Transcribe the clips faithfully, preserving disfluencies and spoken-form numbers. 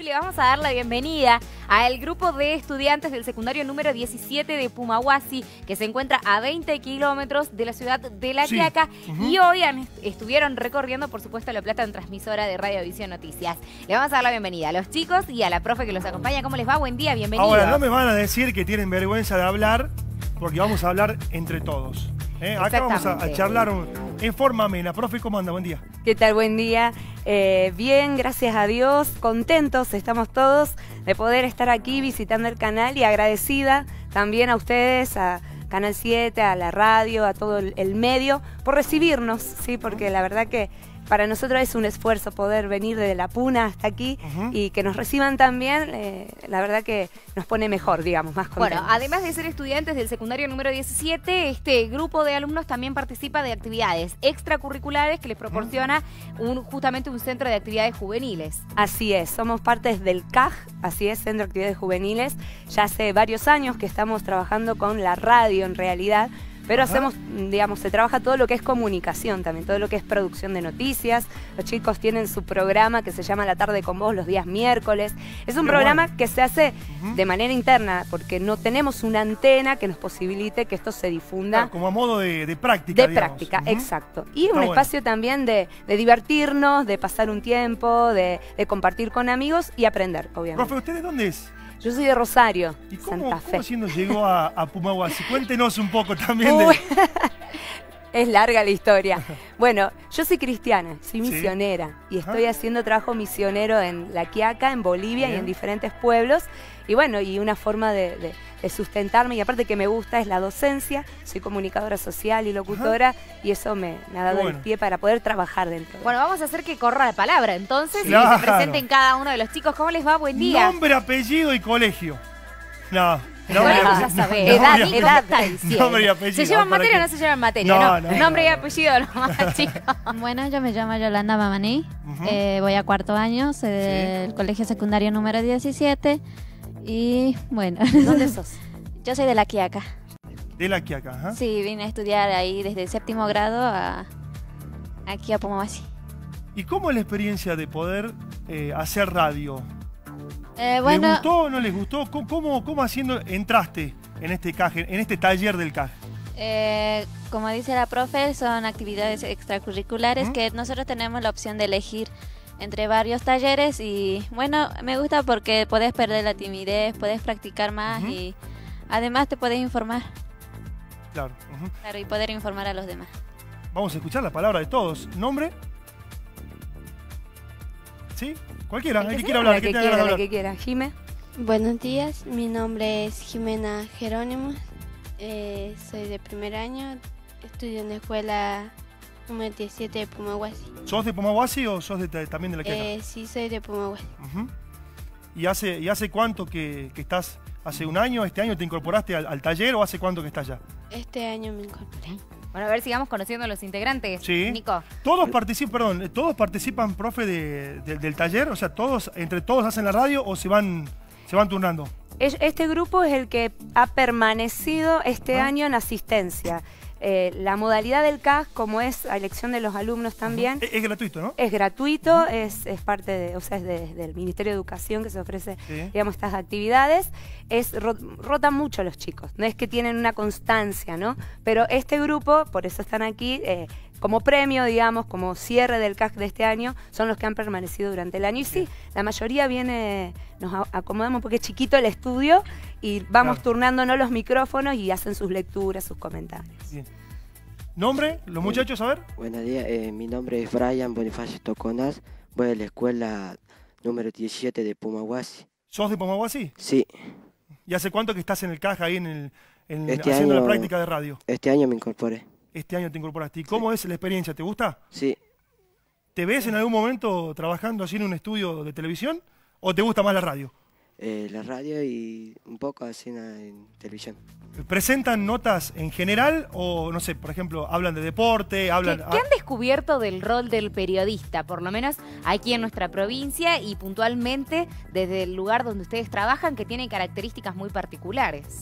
le vamos a dar la bienvenida al grupo de estudiantes del secundario número diecisiete de Pumahuasi, que se encuentra a veinte kilómetros de la ciudad de La Sí. Quiaca. Uh-huh. Y hoy han, estuvieron recorriendo, por supuesto, La Plata en transmisora de Radio Visión Noticias. Le vamos a dar la bienvenida a los chicos y a la profe que los acompaña. ¿Cómo les va? Buen día, bienvenidos. Ahora, no me van a decir que tienen vergüenza de hablar, porque vamos a hablar entre todos. ¿eh? Acá vamos a, a charlar un- en forma amena. Profe, ¿cómo anda? Buen día. ¿Qué tal? Buen día. Eh, bien, gracias a Dios, contentos estamos todos de poder estar aquí visitando el canal y agradecida también a ustedes, a Canal siete, a la radio, a todo el, el medio, por recibirnos, sí, porque la verdad que para nosotros es un esfuerzo poder venir desde La Puna hasta aquí Ujú. y que nos reciban también, eh, la verdad que nos pone mejor, digamos, más contentos. Bueno, además de ser estudiantes del secundario número diecisiete, este grupo de alumnos también participa de actividades extracurriculares que les proporciona un, justamente un centro de actividades juveniles. Así es, somos parte del C A J, así es, Centro de Actividades Juveniles. Ya hace varios años que estamos trabajando con la radio en realidad, pero Ajá. hacemos, digamos, se trabaja todo lo que es comunicación también, todo lo que es producción de noticias. Los chicos tienen su programa que se llama La Tarde con Vos los días miércoles. Es un Qué programa bueno. que se hace Ujú. de manera interna porque no tenemos una antena que nos posibilite que esto se difunda. Claro, como a modo de, de práctica, De digamos. práctica, Ujú. exacto. Y Está un bueno. espacio también de, de divertirnos, de pasar un tiempo, de, de compartir con amigos y aprender, obviamente. Profe, ¿usted de dónde es? Yo soy de Rosario, ¿Y cómo, Santa Fe. cómo haciendo llegó a, a Pumahuasi? Cuéntenos un poco también Uy, de... es larga la historia. Bueno, yo soy cristiana, soy Sí. misionera y Ajá. estoy haciendo trabajo misionero en La Quiaca, en Bolivia Bien. y en diferentes pueblos. Y bueno, y una forma de, de- de sustentarme, y aparte que me gusta, es la docencia. Soy comunicadora social y locutora y eso me, me ha dado Qué bueno. el pie para poder trabajar dentro. de- Bueno, vamos a hacer que corra la palabra entonces Claro. y que se presenten cada uno de los chicos. ¿Cómo les va? Buen día. Nombre, apellido y colegio. No. Bueno, nombre, ya apellido- sabés. nombre Edad, y apellido. edad está diciendo. Nombre y apellido. ¿Se llevan ¿para materia o qué? no se llevan materia? No, No, no, no, nombre y no. apellido nomás, chicos. Bueno, yo me llamo Yolanda Mamaní, Ujú. eh, voy a cuarto año, soy del colegio secundario número diecisiete y bueno, ¿Dónde sos? yo soy de La Quiaca. De La Quiaca, ajá. Sí, vine a estudiar ahí desde el séptimo grado a aquí a Pumahuasi. ¿Y cómo es la experiencia de poder eh, hacer radio? Eh, ¿Les bueno, gustó o no les gustó? ¿Cómo, cómo, cómo haciendo entraste en este caje, en este taller del C A J? eh, como dice la profe, son actividades extracurriculares Ujú. que nosotros tenemos la opción de elegir entre varios talleres y bueno, me gusta porque puedes perder la timidez, puedes practicar más Ujú. y además te puedes informar, Claro. Ujú. claro, y poder informar a los demás. Vamos a escuchar la palabra de todos. ¿Nombre? ¿Sí? Cualquiera, el que quiera hablar, La el que que tenga quiera, ganas de la hablar. que quiera. Jime. Buenos días, mi nombre es Jimena Jerónimo, eh, soy de primer año, estudio en la escuela número diecisiete de Pumahuasi. ¿Sos de Pumahuasi o sos de- también de La Quiaca? Eh, sí, soy de Pumahuasi. Ujú. ¿Y hace, ¿Y hace cuánto que, que estás? ¿Hace un año? ¿Este año te incorporaste al, al taller o hace cuánto que estás ya? Este año me incorporé. Bueno, a ver, sigamos conociendo a los integrantes. Sí. Nico. ¿Todos participan, perdón, todos participan, profe, de- de- del taller? O sea, todos, entre todos hacen la radio o se van, se van turnando? Es- Este grupo es el que ha permanecido este Ah. año en asistencia. Eh, la modalidad del C A J, como es a elección de los alumnos también, Es, es gratuito, ¿no? es gratuito, es, es parte de, o sea, es de- del Ministerio de Educación que se ofrece, Sí. digamos, estas actividades. Es ro- rotan mucho los chicos, no es que tienen una constancia, ¿no? Pero este grupo, por eso están aquí, eh, como premio, digamos, como cierre del C A J de este año, son los que han permanecido durante el año. Y sí, la mayoría viene, nos a- acomodamos porque es chiquito el estudio y vamos Claro. turnándonos los micrófonos y hacen sus lecturas, sus comentarios. Bien. ¿Nombre? ¿Los muchachos? A ver. Buenos días, eh, mi nombre es Brian Bonifacio Toconas, voy a la escuela número diecisiete de Pumahuasi. ¿Sos de Pumahuasi? Sí, ¿Y hace cuánto que estás en el caja ahí en el, en- Este haciendo la año- práctica de radio? este año me incorporé. Este año te incorporaste. ¿Y cómo es la experiencia? ¿Te gusta? Sí, ¿Te ves en algún momento trabajando así en un estudio de televisión? ¿O te gusta más la radio? eh, la radio y un poco así en, en televisión. ¿Presentan notas en general o, no sé, por ejemplo, hablan de deporte, ¿Qué, hablan... qué han descubierto del rol del periodista? Por lo menos aquí en nuestra provincia y puntualmente desde el lugar donde ustedes trabajan, que tiene características muy particulares.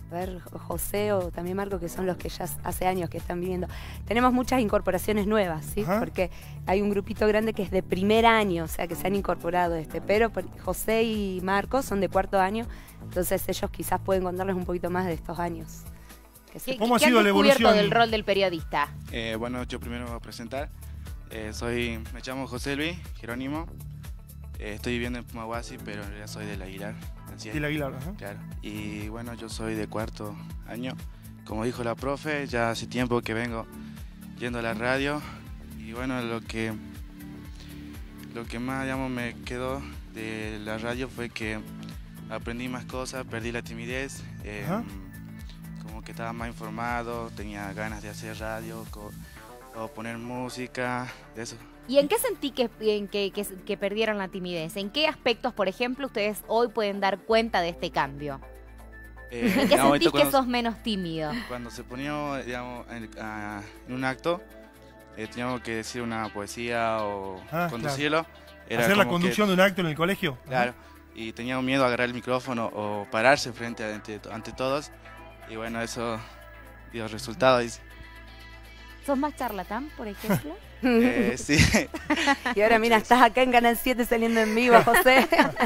a ver, José o también Marco, que son los que ya hace años que están viviendo. Tenemos muchas incorporaciones nuevas, ¿sí? Ajá. Porque hay un grupito grande que es de primer año, o sea, que se han incorporado, este, pero José y Marco son de cuarto año, entonces ellos quizás pueden contarles un poquito más de estos años. ¿Qué, ¿Cómo ha sido la evolución del rol del periodista? Eh, bueno, yo primero me voy a presentar. Eh, soy, me llamo José Luis Jerónimo. Eh, estoy viviendo en Pumahuasi, pero en realidad soy del Aguilar. Del Aguilar, ajá. Claro. Y bueno, yo soy de cuarto año. Como dijo la profe, ya hace tiempo que vengo yendo a la radio. Y bueno, lo que, lo que más, digamos, me quedó de la radio fue que aprendí más cosas, perdí la timidez. Eh, como que estaba más informado, tenía ganas de hacer radio o poner música, de eso. ¿Y en qué sentí que, en que, que, que perdieron la timidez? ¿En qué aspectos, por ejemplo, ustedes hoy pueden dar cuenta de este cambio? Eh, ¿En qué no, sentís que sos menos tímido? Cuando se ponía, digamos, en, uh, en un acto, eh, teníamos que decir una poesía o ah, conducirlo. Claro. Era ¿Hacer la conducción que, de un acto en el colegio? Claro, ajá. Y tenía miedo a agarrar el micrófono o pararse frente a, ante, ante todos. Y bueno, eso dio resultados. ¿Sos más charlatán, por ejemplo? Eh, sí. Y ahora mira, estás acá en Canal siete saliendo en vivo, José.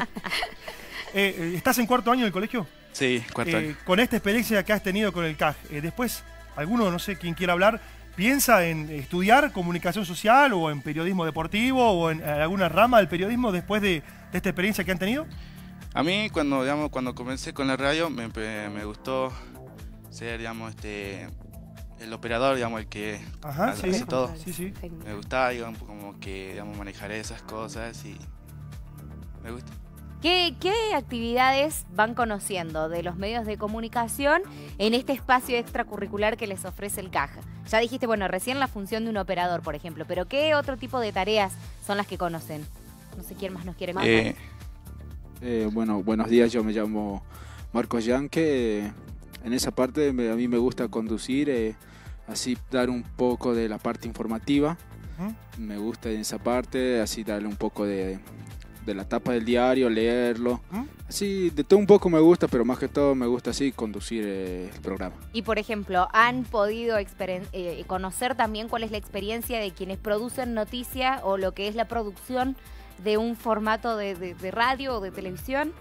eh, ¿Estás en cuarto año del colegio? Sí, cuarto eh, año. Con esta experiencia que has tenido con el C A G, eh, después, alguno, no sé quién quiera hablar, ¿piensa en estudiar comunicación social o en periodismo deportivo o en alguna rama del periodismo después de, de esta experiencia que han tenido? A mí, cuando, digamos, cuando comencé con la radio, me, me gustó ser, digamos, este... el operador, digamos, el que Ajá, hace sí, todo. Sí, sí. Me gustaba, digamos, como que, digamos, manejar esas cosas y me gusta. ¿Qué, ¿Qué actividades van conociendo de los medios de comunicación en este espacio extracurricular que les ofrece el C A G? Ya dijiste, bueno, recién la función de un operador, por ejemplo, pero ¿qué otro tipo de tareas son las que conocen? No sé quién más nos quiere más. Eh, eh, bueno, buenos días, yo me llamo Marcos Yanque. En esa parte me, a mí me gusta conducir, eh, así dar un poco de la parte informativa. ¿Mm? Me gusta en esa parte, así darle un poco de, de la tapa del diario, leerlo. ¿Mm? Así, de todo un poco me gusta, pero más que todo me gusta así conducir eh, el programa. Y por ejemplo, ¿han podido eh, conocer también cuál es la experiencia de quienes producen noticias o lo que es la producción de un formato de, de, de radio o de televisión?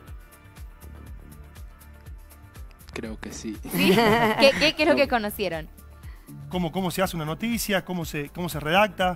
Creo que sí. ¿Sí? ¿Qué, qué, qué es lo que conocieron? ¿Cómo, cómo se hace una noticia? ¿Cómo se, cómo se redacta?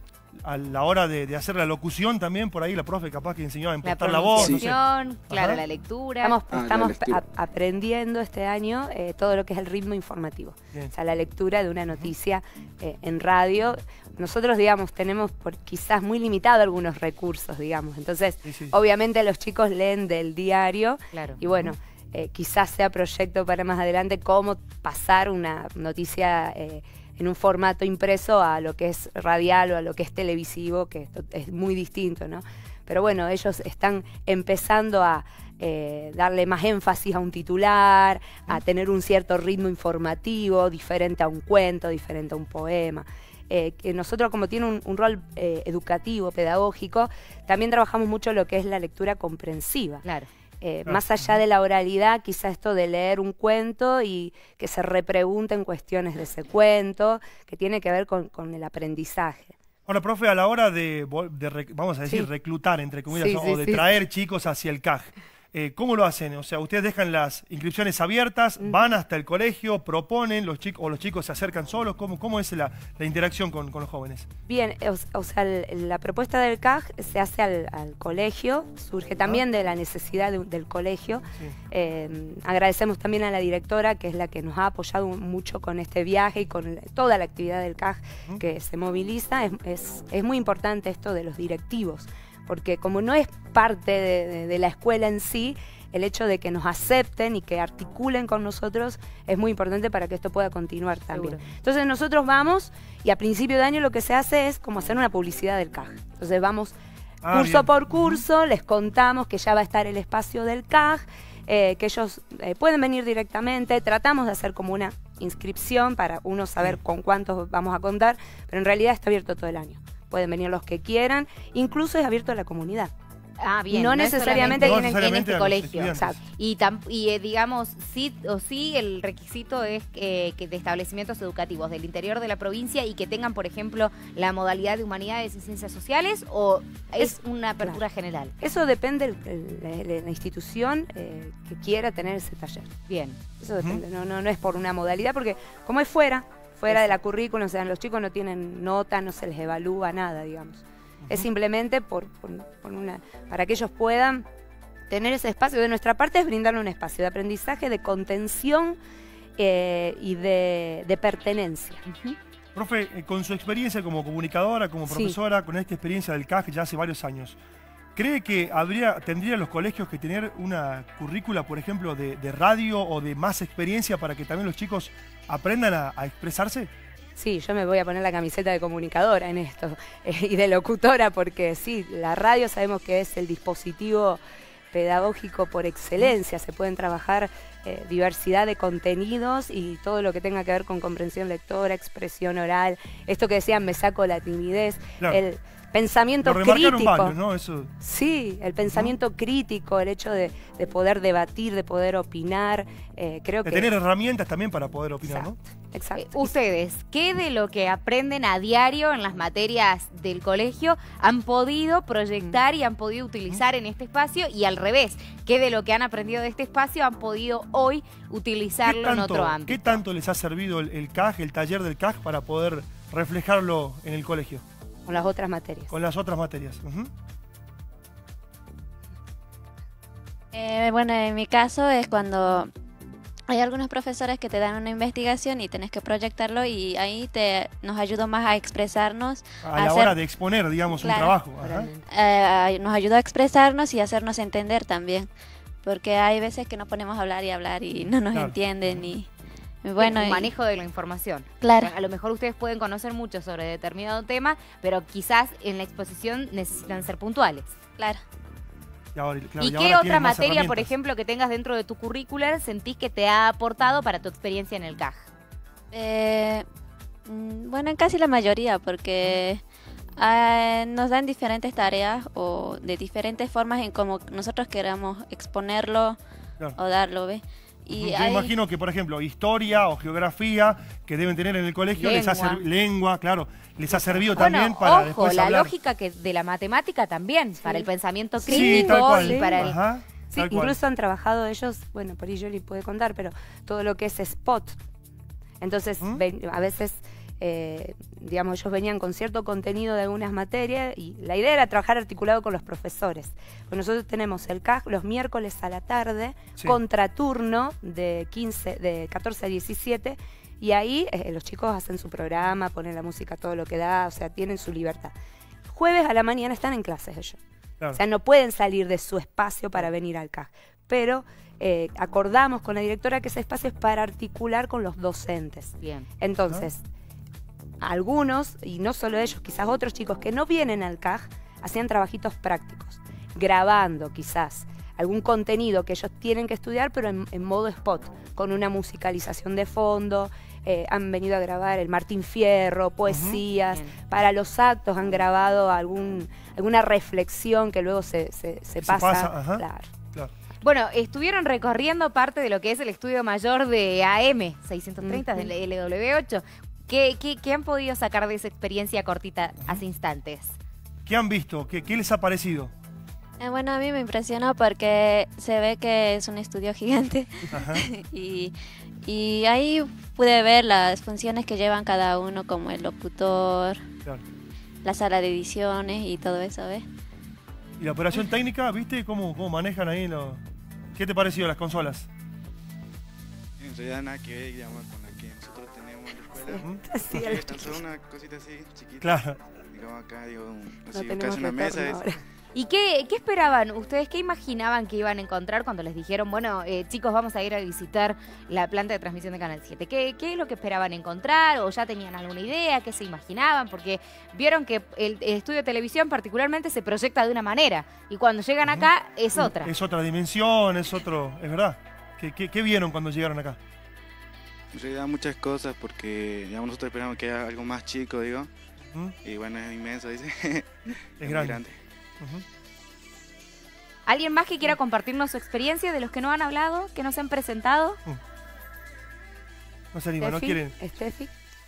A la hora de, de hacer la locución también, por ahí la profe capaz que enseñó a impostar la, la voz. La pronunciación, no sé. Claro, Ajá. la lectura. Estamos, ah, estamos la lectura. a, aprendiendo este año eh, todo lo que es el ritmo informativo. Bien. O sea, la lectura de una noticia eh, en radio. Nosotros, digamos, tenemos por quizás muy limitado algunos recursos, digamos. Entonces, sí, sí. obviamente los chicos leen del diario. Claro. Y bueno... Eh, quizás sea proyecto para más adelante cómo pasar una noticia eh, en un formato impreso a lo que es radial o a lo que es televisivo, que esto es muy distinto, ¿no? Pero bueno, ellos están empezando a eh, darle más énfasis a un titular, a tener un cierto ritmo informativo, diferente a un cuento, diferente a un poema. Eh, que nosotros, como tiene un, un rol eh, educativo, pedagógico, también trabajamos mucho lo que es la lectura comprensiva. Claro. Eh, más allá de la oralidad, quizá esto de leer un cuento y que se repregunten cuestiones de ese cuento, que tiene que ver con, con el aprendizaje. Ahora, profe, a la hora de, de vamos a decir, sí. reclutar, entre comillas, sí, sí, o de sí, traer sí. chicos hacia el C A G, eh, ¿cómo lo hacen? O sea, ustedes dejan las inscripciones abiertas, mm. van hasta el colegio, proponen, los chicos o los chicos se acercan solos, ¿cómo, cómo es la, la interacción con, con los jóvenes? Bien, o, o sea, el, la propuesta del C A G se hace al, al colegio, surge también ah. de la necesidad de, del colegio. Sí. Eh, agradecemos también a la directora, que es la que nos ha apoyado mucho con este viaje y con toda la actividad del C A G mm. que se moviliza. Es, es, es muy importante esto de los directivos, porque como no es parte de, de, de la escuela en sí, el hecho de que nos acepten y que articulen con nosotros es muy importante para que esto pueda continuar también. Seguro. Entonces nosotros vamos y a principio de año lo que se hace es como hacer una publicidad del C A G. Entonces vamos ah, curso bien. por curso, les contamos que ya va a estar el espacio del C A G, eh, que ellos eh, pueden venir directamente, tratamos de hacer como una inscripción para uno saber sí. con cuántos vamos a contar, pero en realidad está abierto todo el año. Pueden venir los que quieran, incluso es abierto a la comunidad. Ah, bien. No, no necesariamente en, tienen en este colegio. Exacto. Y, tam, y eh, digamos, sí o sí, el requisito es eh, que de establecimientos educativos del interior de la provincia y que tengan, por ejemplo, la modalidad de humanidades y ciencias sociales, o es, es una apertura claro. general. Eso depende de la institución eh, que quiera tener ese taller. Bien. Eso depende. Uh-huh. no, no, no es por una modalidad, porque como es fuera, fuera Eso. de la currícula, o sea, los chicos no tienen nota, no se les evalúa nada, digamos. Uh-huh. Es simplemente por, por, por una, para que ellos puedan tener ese espacio. De nuestra parte es brindarle un espacio de aprendizaje, de contención eh, y de, de pertenencia. Uh-huh. Profe, eh, con su experiencia como comunicadora, como profesora, sí. con esta experiencia del C A G ya hace varios años, ¿cree que habría, tendrían los colegios que tener una currícula, por ejemplo, de, de radio o de más experiencia para que también los chicos aprendan a, a expresarse? Sí, yo me voy a poner la camiseta de comunicadora en esto eh, y de locutora, porque sí, la radio sabemos que es el dispositivo pedagógico por excelencia. Se pueden trabajar eh, diversidad de contenidos y todo lo que tenga que ver con comprensión lectora, expresión oral. Esto que decían, me saco la timidez. Claro. El pensamiento crítico. Varios, ¿no? Eso. Sí, el pensamiento uh-huh. crítico, el hecho de, de poder debatir, de poder opinar. Eh, creo de que tener herramientas también para poder opinar, exacto, ¿no? Exacto. Eh, ustedes, ¿qué de lo que aprenden a diario en las materias del colegio han podido proyectar y han podido utilizar en este espacio? Y al revés, ¿qué de lo que han aprendido de este espacio han podido hoy utilizarlo tanto, en otro ámbito? ¿Qué tanto les ha servido el, el C A G, el taller del C A G, para poder reflejarlo en el colegio? Con las otras materias. Con las otras materias. Uh-huh. eh, bueno, en mi caso es cuando hay algunos profesores que te dan una investigación y tenés que proyectarlo, y ahí te nos ayudó más a expresarnos. A, a la hacer, hora de exponer, digamos, claro, un trabajo. Ajá. Eh, nos ayudó a expresarnos y a hacernos entender también. Porque hay veces que nos ponemos a hablar y hablar y no nos claro. entienden y... Bueno, el manejo de la información. Claro. A lo mejor ustedes pueden conocer mucho sobre determinado tema, pero quizás en la exposición necesitan ser puntuales. Claro. Y, ahora, claro, ¿Y, y qué otra materia, por ejemplo, que tengas dentro de tu currícula sentís que te ha aportado para tu experiencia en el C A G? Eh, bueno, en casi la mayoría, porque eh, nos dan diferentes tareas o de diferentes formas en cómo nosotros queramos exponerlo claro. o darlo, ¿ves? Y Yo hay... imagino que, por ejemplo, historia o geografía que deben tener en el colegio, lengua, les ha lengua claro, les ha servido bueno, también para ojo, después la hablar. lógica que de la matemática también, sí. para el pensamiento sí, crítico tal cual. y para el... Ajá, sí, tal incluso cual. han trabajado ellos, bueno, por ahí yo les puedo contar, pero todo lo que es spot. Entonces, ¿Mm? ven, a veces... Eh, digamos, ellos venían con cierto contenido de algunas materias y la idea era trabajar articulado con los profesores. Pues nosotros tenemos el C A G los miércoles a la tarde, sí. contraturno de quince, de catorce a diecisiete, y ahí eh, los chicos hacen su programa, ponen la música todo lo que da, o sea, tienen su libertad. Jueves a la mañana están en clases ellos. Claro. O sea, no pueden salir de su espacio para venir al C A G, pero eh, acordamos con la directora que ese espacio es para articular con los docentes. Bien. Entonces... ¿Ah? Algunos, y no solo ellos, quizás otros chicos que no vienen al C A G, hacían trabajitos prácticos, grabando quizás algún contenido que ellos tienen que estudiar, pero en, en modo spot, con una musicalización de fondo. Eh, han venido a grabar el Martín Fierro, poesías, uh-huh. para los actos han grabado algún, alguna reflexión que luego se, se, se pasa. Se pasa ajá. Claro. Claro. Bueno, estuvieron recorriendo parte de lo que es el estudio mayor de A M seiscientos treinta, uh-huh. del L W ocho. ¿Qué, qué, ¿Qué han podido sacar de esa experiencia cortita hace instantes? ¿Qué han visto? ¿Qué, qué les ha parecido? Eh, bueno, a mí me impresionó porque se ve que es un estudio gigante. Ajá. y, y ahí pude ver las funciones que llevan cada uno, como el locutor, claro. la sala de ediciones y todo eso, ¿ves? ¿Y la operación técnica, viste? ¿Cómo, cómo manejan ahí? Lo... ¿Qué te pareció las consolas? En realidad nada que ver, digamos, con la que nosotros tenemos en la escuela. ¿Mm? Sí, eh, tan solo una cosita así, chiquita. Claro. Digamos acá, digo, un, no así, casi una mesa. Es... ¿Y qué, qué esperaban ustedes? ¿Qué imaginaban que iban a encontrar cuando les dijeron, bueno, eh, chicos, vamos a ir a visitar la planta de transmisión de Canal siete? ¿Qué, ¿Qué es lo que esperaban encontrar? ¿O ya tenían alguna idea? ¿Qué se imaginaban? Porque vieron que el, el estudio de televisión particularmente se proyecta de una manera y cuando llegan uh-huh. acá es otra. Es otra dimensión, es otro... Es verdad. ¿Qué, qué, qué vieron cuando llegaron acá? En realidad muchas cosas porque digamos, nosotros esperamos que haya algo más chico, digo. Uh-huh. Y bueno, es inmenso, dice. Es, es grande. grande. Uh-huh. ¿Alguien más que quiera compartirnos su experiencia de los que no han hablado, que no se han presentado? No se animan, no quieren. Steffi.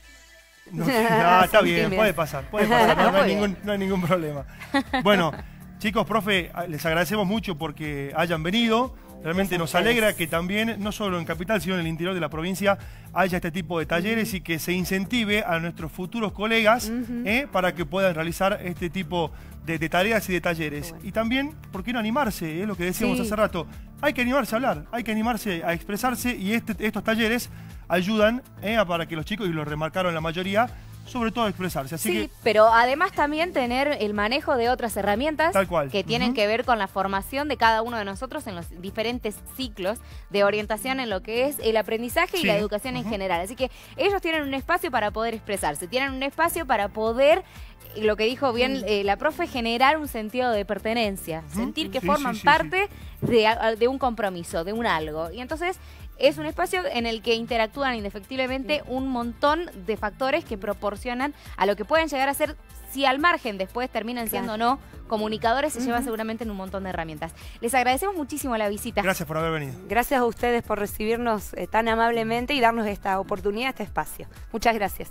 No, no, está bien, puede pasar, puede pasar, no, no, hay ningún, no hay ningún problema. Bueno, chicos, profe, les agradecemos mucho porque hayan venido. Realmente nos alegra que también, no solo en Capital, sino en el interior de la provincia, haya este tipo de talleres uh-huh. y que se incentive a nuestros futuros colegas uh-huh. eh, para que puedan realizar este tipo de, de tareas y de talleres. Bueno. Y también, ¿por qué no animarse? Es eh, lo que decíamos sí. hace rato. Hay que animarse a hablar, hay que animarse a expresarse y este, estos talleres ayudan eh, a para que los chicos, y lo remarcaron la mayoría, sobre todo a expresarse. Así sí, que, pero además también tener el manejo de otras herramientas tal cual. que tienen uh-huh. que ver con la formación de cada uno de nosotros en los diferentes ciclos de orientación en lo que es el aprendizaje sí. y la educación uh-huh. en general. Así que ellos tienen un espacio para poder expresarse, tienen un espacio para poder, lo que dijo bien uh-huh. eh, la profe, generar un sentido de pertenencia, uh-huh. sentir que sí, forman sí, sí, parte sí. De, de un compromiso, de un algo. Y entonces es un espacio en el que interactúan indefectiblemente un montón de factores que proporcionan a lo que pueden llegar a ser, si al margen después terminan siendo claro. o no comunicadores, se uh-huh. llevan seguramente en un montón de herramientas. Les agradecemos muchísimo la visita. Gracias por haber venido. Gracias a ustedes por recibirnos eh, tan amablemente y darnos esta oportunidad, este espacio. Muchas gracias.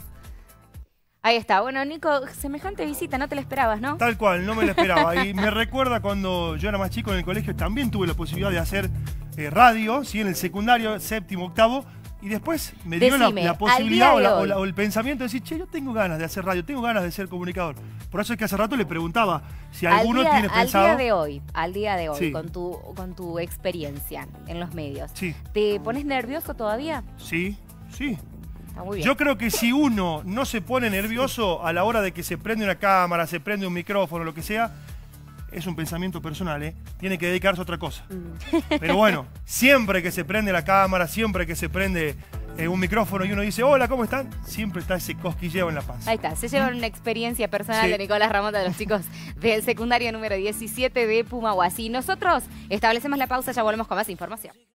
Ahí está. Bueno, Nico, semejante visita, no te la esperabas, ¿no? Tal cual, no me la esperaba. Y me recuerda cuando yo era más chico en el colegio, también tuve la posibilidad de hacer eh, radio, ¿sí? En el secundario, séptimo, octavo, y después me dio Decime, la, la posibilidad o, la, de o, la, o el pensamiento de decir, che, yo tengo ganas de hacer radio, tengo ganas de ser comunicador. Por eso es que hace rato le preguntaba si al alguno día, tiene al pensado... Al día de hoy, al día de hoy, sí. con, tu, con tu experiencia en los medios, sí. ¿te pones nervioso todavía? Sí, sí. Está muy bien. Yo creo que si uno no se pone nervioso a la hora de que se prende una cámara, se prende un micrófono, lo que sea, es un pensamiento personal, ¿eh? Tiene que dedicarse a otra cosa. Mm. Pero bueno, siempre que se prende la cámara, siempre que se prende eh, un micrófono y uno dice, hola, ¿cómo están? Siempre está ese cosquilleo en la panza. Ahí está, se llevan una experiencia personal sí. de Nicolás Ramota, de los chicos del secundario número diecisiete de Pumahuasi. Nosotros establecemos la pausa, ya volvemos con más información.